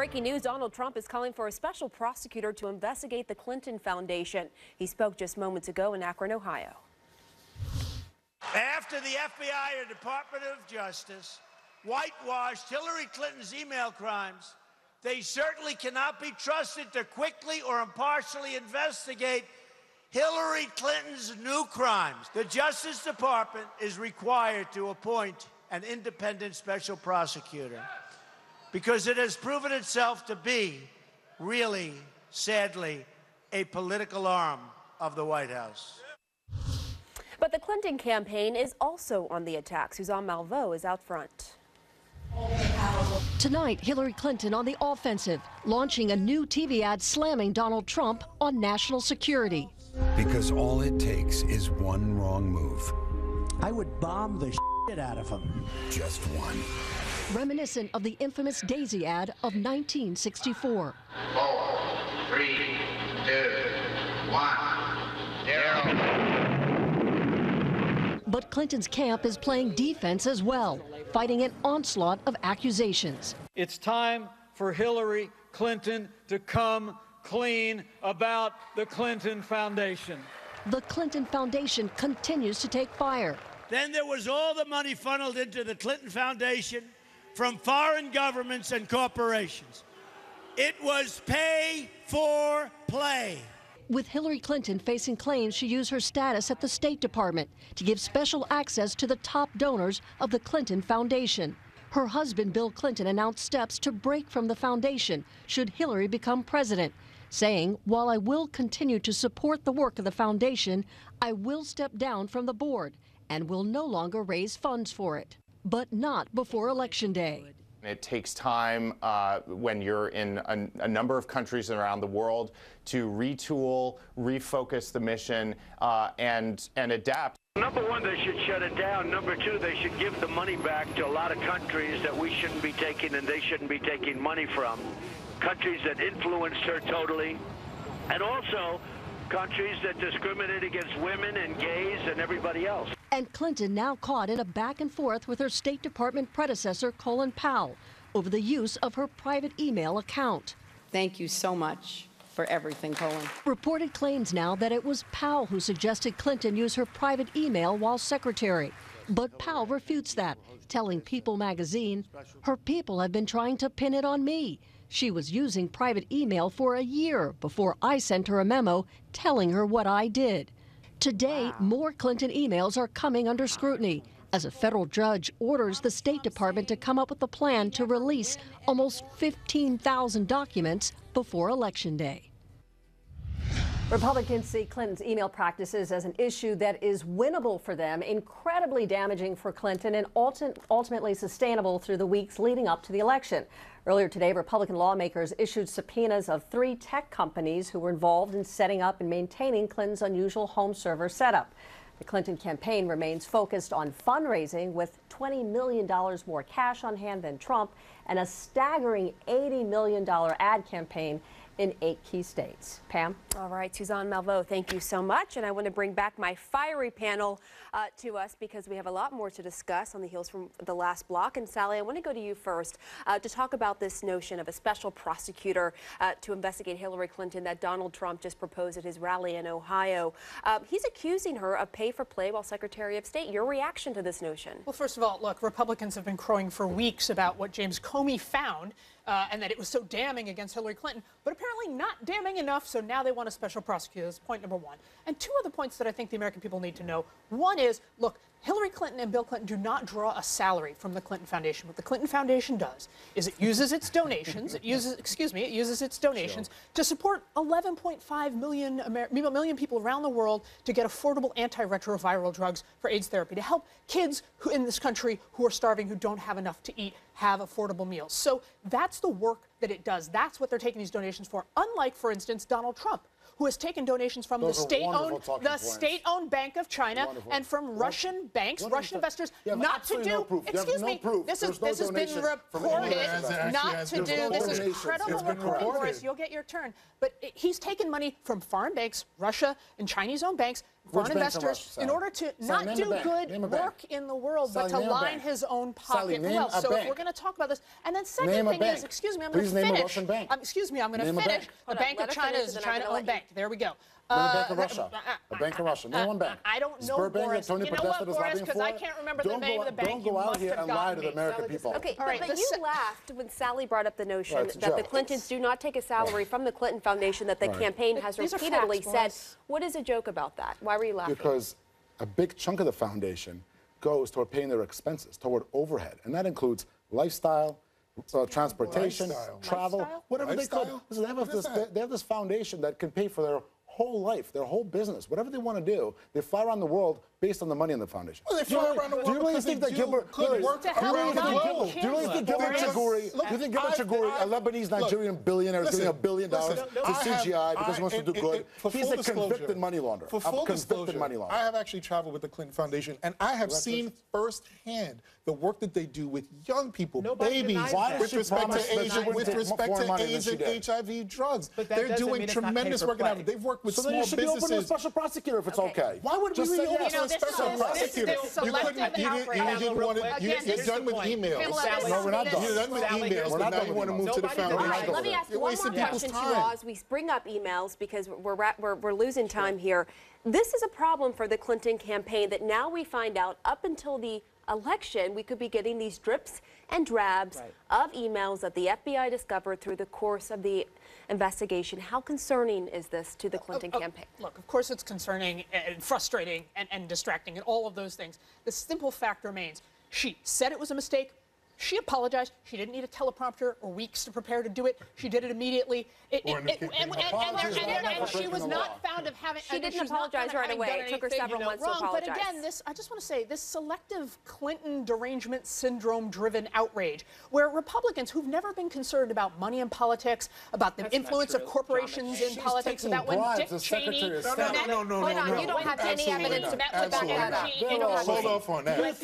Breaking news, Donald Trump is calling for a special prosecutor to investigate the Clinton Foundation. He spoke just moments ago in Akron, Ohio. After the FBI or Department of Justice whitewashed Hillary Clinton's email crimes, they certainly cannot be trusted to quickly or impartially investigate Hillary Clinton's new crimes. The Justice Department is required to appoint an independent special prosecutor because it has proven itself to be, really, sadly, a political arm of the White House. But the Clinton campaign is also on the attack. Suzanne Malveaux is out front. Tonight, Hillary Clinton on the offensive, launching a new TV ad slamming Donald Trump on national security. Because all it takes is one wrong move. I would bomb the shit out of him. Just one. Reminiscent of the infamous Daisy ad of 1964. 4, 3, 2, 1, 0. But Clinton's camp is playing defense as well, fighting an onslaught of accusations. It's time for Hillary Clinton to come clean about the Clinton Foundation. The Clinton Foundation continues to take fire. Then there was all the money funneled into the Clinton Foundation from foreign governments and corporations. It was pay for play. With Hillary Clinton facing claims she used her status at the State Department to give special access to the top donors of the Clinton Foundation. Her husband, Bill Clinton, announced steps to break from the foundation should Hillary become president, saying, "While I will continue to support the work of the foundation, I will step down from the board and will no longer raise funds for it." But not before Election Day. It takes time when you're in a number of countries around the world to retool, refocus the mission, and adapt. Number one, they should shut it down. Number two, they should give the money back to a lot of countries that we shouldn't be taking and they shouldn't be taking money from. Countries that influenced her totally, and also countries that discriminate against women and gays and everybody else. And Clinton now caught in a back and forth with her State Department predecessor, Colin Powell, over the use of her private email account. Thank you so much for everything, Colin. Reported claims now that it was Powell who suggested Clinton use her private email while secretary. But Powell refutes that, telling People magazine, "Her people have been trying to pin it on me. She was using private email for a year before I sent her a memo telling her what I did." Today, more Clinton emails are coming under scrutiny as a federal judge orders the State Department to come up with a plan to release almost 15,000 documents before Election Day. Republicans see Clinton's email practices as an issue that is winnable for them, incredibly damaging for Clinton, and ultimately sustainable through the weeks leading up to the election. Earlier today, Republican lawmakers issued subpoenas of 3 tech companies who were involved in setting up and maintaining Clinton's unusual home server setup. The Clinton campaign remains focused on fundraising, with $20 million more cash on hand than Trump and a staggering $80 million ad campaign in 8 key states. Pam? All right, Suzanne Malveaux, thank you so much. And I want to bring back my fiery panel to us because we have a lot more to discuss on the heels from the last block. And Sally, I want to go to you first to talk about this notion of a special prosecutor to investigate Hillary Clinton that Donald Trump just proposed at his rally in Ohio. He's accusing her of pay for play while Secretary of State. Your reaction to this notion? Well, first of all, look, Republicans have been crowing for weeks about what James Comey found and that it was so damning against Hillary Clinton, but apparently not damning enough, so now they want a special prosecutor. That's point number one. And 2 other points that I think the American people need to know. One is, look, Hillary Clinton and Bill Clinton do not draw a salary from the Clinton Foundation. What the Clinton Foundation does is it uses its donations, it uses its donations to support 11.5 million people around the world to get affordable antiretroviral drugs for AIDS therapy, to help kids who in this country who are starving, who don't have enough to eat, have affordable meals. So that's the work that it does. That's what they're taking these donations for. Unlike, for instance, Donald Trump, who has taken donations from the state-owned Bank of China and from Russian banks, Russian investors, not to do. Excuse me. This has been reported. Not to do. This is credible reporting, Boris. You'll get your turn. But he's taken money from foreign banks, Russia and Chinese-owned banks, foreign investors in order to not do good work in the world, but to line his own pocket wealth. So if we're going to talk about this, and then second thing is, excuse me, I'm going to finish. Excuse me, I'm going to finish. The Bank of China is a China-owned bank. There we go. Bank of Russia. A Bank of Russia. Name one bank. I don't know, Boris. You know what, Boris? Because I can't remember the name of the bank. Don't go out here and lie to the American people. Okay, but you laughed when Sally brought up the notion that the Clintons do not take a salary from the Clinton Foundation that the campaign has repeatedly said. What is a joke about that? Why were you laughing? Because a big chunk of the foundation goes toward paying their expenses, toward overhead, and that includes lifestyle, transportation, travel, whatever they could. Listen, they have this foundation that can pay for their whole life, their whole business, whatever they want to do. They fly around the world based on the money in the foundation. Well, they fly around the world. Do you really think that Gilbert Chagoury, a Lebanese Nigerian billionaire, is getting $1 billion to CGI because he wants to do good? He's a convicted money launderer. For full disclosure, I have actually traveled with the Clinton Foundation, and I have seen firsthand the work that they do with young people, babies, with respect to AIDS and HIV drugs. They're doing tremendous work. They've worked with small businesses. So then you should be open to a special prosecutor if it's okay. Why would we reopen a special prosecutor? You're done with emails. No, we're not done. You're done with emails. We're not done. You want to move to the foundation. All right, let me ask one more question to you all as we bring up emails because we're losing time here. This is a problem for the Clinton campaign that now we find out up until the election, we could be getting these drips and drabs of emails that the FBI discovered through the course of the investigation. How concerning is this to the Clinton campaign? Look, of course it's concerning and frustrating and distracting and all of those things. The simple fact remains, she said it was a mistake. She apologized. She didn't need a teleprompter or weeks to prepare to do it. She did it immediately. And she was not found of having. She didn't apologize right away. It took her several months to apologize. But again, I just want to say, this selective Clinton derangement syndrome-driven outrage, where Republicans who've never been concerned about money in politics, about the influence of corporations in politics, about when Dick Cheney. No. Hold on, you don't have any evidence to back that up. Hold off on that.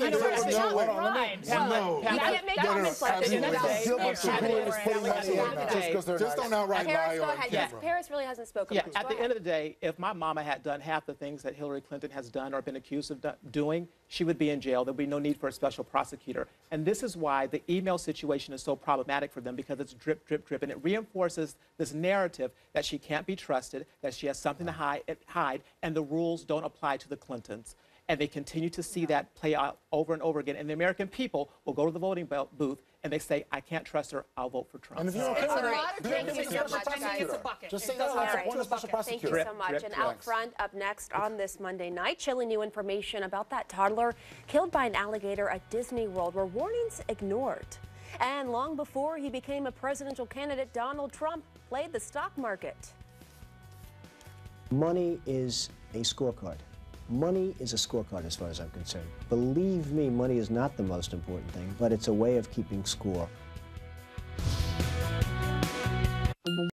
Just don't outright lie on camera. Paris really hasn't spoken. Yeah, at the end of the day, if my mama had done half the things that Hillary Clinton has done or been accused of doing, she would be in jail. There'd be no need for a special prosecutor. And this is why the email situation is so problematic for them, because it's drip, drip, drip. And it reinforces this narrative that she can't be trusted, that she has something to hide, and the rules don't apply to the Clintons. And they continue to see that play out over and over again. And the American people will go to the voting booth and they say, I can't trust her, I'll vote for Trump. And if you're okay with Thank you so much. And out front, up next on this Monday night, chilling new information about that toddler killed by an alligator at Disney World, were warnings ignored. And long before he became a presidential candidate, Donald Trump played the stock market. Money is a scorecard. Money is a scorecard as far as I'm concerned. Believe me, money is not the most important thing, but it's a way of keeping score